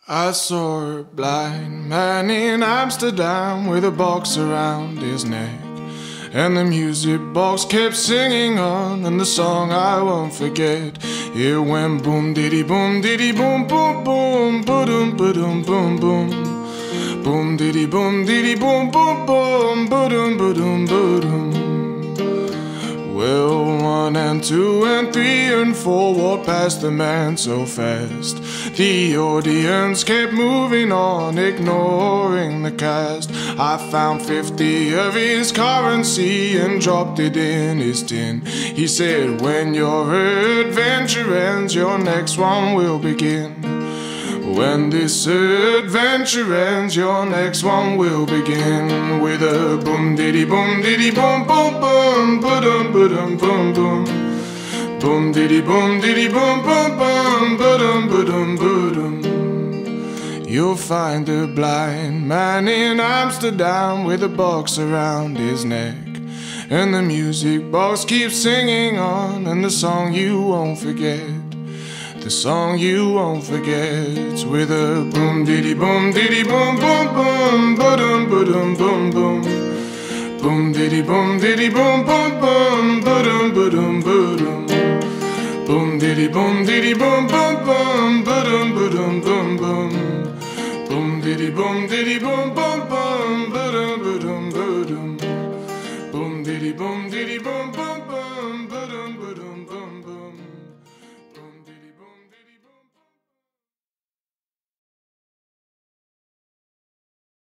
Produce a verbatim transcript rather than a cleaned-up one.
I saw a blind man in Amsterdam with a box around his neck, and the music box kept singing on, and the song I won't forget. It went boom diddy boom diddy boom boom boom boom boom boom boom boom diddy boom diddy boom boom boom boom boom boom. Well, one and two and three and four walked past the man so fast. The audience kept moving on, ignoring the cast. I found fifty of his currency and dropped it in his tin. He said, when your adventure ends, your next one will begin. When this adventure ends, your next one will begin. With a boom diddy boom diddy boom boom boom boom boom boom boom boom diddy boom diddy boom boom boom boom boom boom. You'll find a blind man in Amsterdam with a box around his neck, and the music box keeps singing on, and the song you won't forget. The song you won't forget. With a boom diddy boom diddy boom boom boom boom boom boom boom boom diddy boom diddy boom boom boom boom boom boom boom diddy boom diddy boom boom boom boom boom boom boom boom diddy boom diddy boom boom boom boom boom boom boom diddy boom diddy boom boom boom.